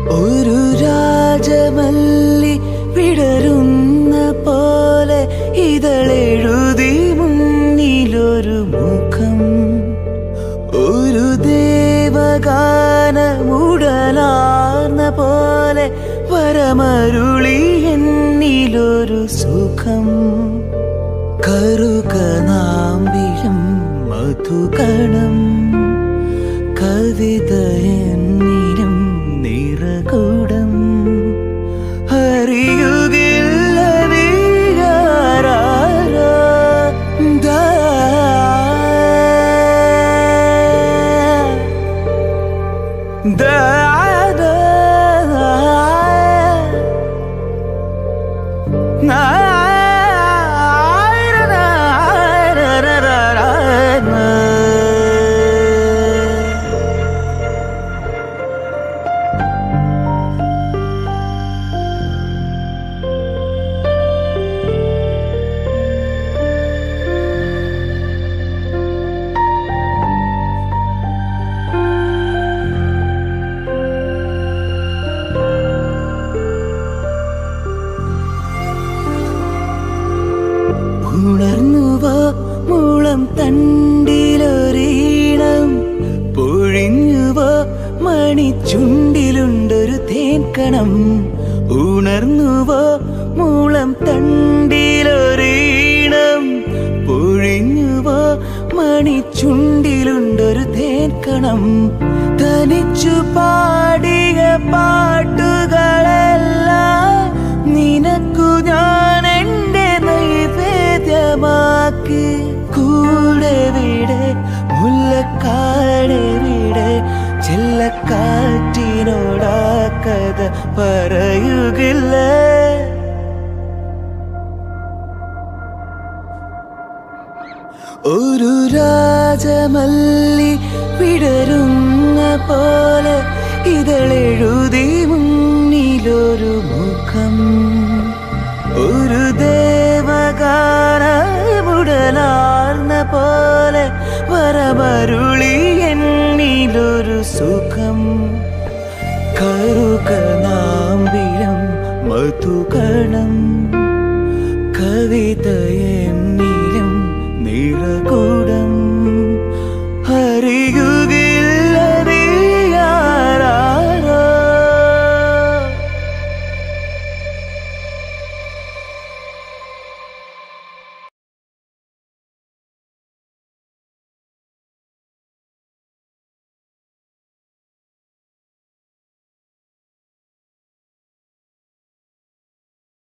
ഒരു രാജമല്ലി വിടരുന്ന പോലെ ഇതളെഴുതി മുന്നിലൊരു മുഖം. ഒരു ദേവഗാനമുടലാർന്ന പോലെ വരമരുളി എന്നിലൊരു സുഖം. കറുകനാമ്പിലും മധുകണം കവിത എന്നിലും നിറകൂടം. അറിയുകില്ല നീയാരാരോ ഉണർന്നുവോ മുളം തണ്ടിലൊരീണം, പൊഴിഞ്ഞുവോ മണിച്ചുണ്ടിലുണ്ടൊരു തേൻകണം. ഉണർന്നുവോ മുളം തണ്ടിലൊരീണം, പൊഴിഞ്ഞുവോ മണിച്ചുണ്ടിലുണ്ടൊരു തേൻകണം. തനിച്ചു പാടിയ പാട്ടുകളെല്ലാം നിനക്കു ഞാൻ എൻ്റെ നൈവേദ്യമാക്കി. കൂടെ വിടെ മുല്ലക്കാടെ വിടെ ചെല്ലക്കാറ്റിനോടാ കഥ പറയുകില്ല. ഒരു രാജമല്ലി വിടരുന്ന പോലെ ഇതളെഴുതി മുന്നിലൊരു മുഖം. ഒരു ദേവഗാനമുടലാർന്ന പോലെ വരമരുളി എന്നിലൊരു സുഖം. കറുകനാമ്പിളം മധുകണം കവിത എന്നിലും നിറകൂടം.